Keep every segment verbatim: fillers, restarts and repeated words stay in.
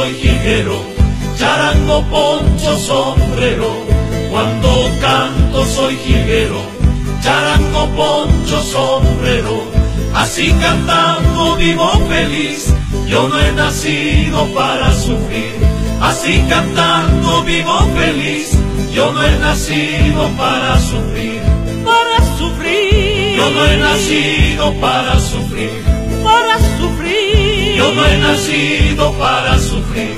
soy jilguero, charango, poncho, sombrero. Cuando canto soy jilguero, charango, poncho, sombrero. Así cantando vivo feliz, yo no he nacido para sufrir. Así cantando vivo feliz, yo no he nacido para sufrir. Para sufrir, yo no he nacido para sufrir. Para sufrir, yo no he nacido para sufrir.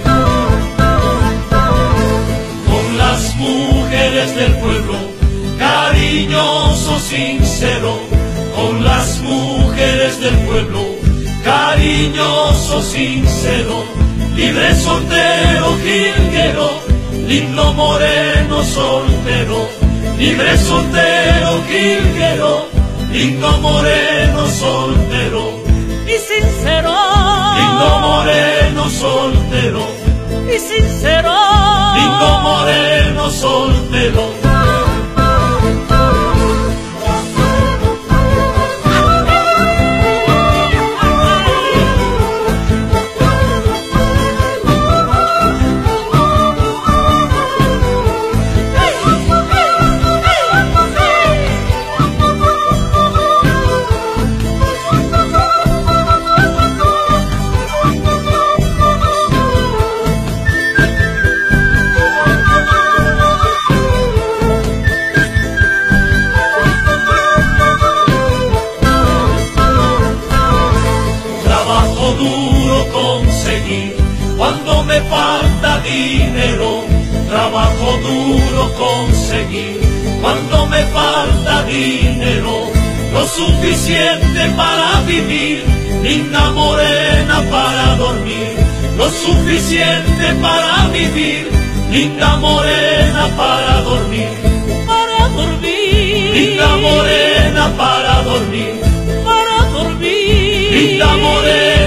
Con las mujeres del pueblo, cariñoso, sincero. Con las mujeres del pueblo, cariñoso, sincero. Libre, soltero, jilguero, lindo, moreno, soltero. Libre, soltero, jilguero, lindo, moreno, soltero. Y sincero, lindo, moreno, soltero. Y sincero, lindo, moreno, soltero. Duro conseguir cuando me falta dinero. Trabajo duro conseguir cuando me falta dinero. Lo suficiente para vivir, linda, morena, para dormir. Lo suficiente para vivir, linda, morena, para dormir. Para dormir, linda, morena, para dormir. Para dormir, linda, morena.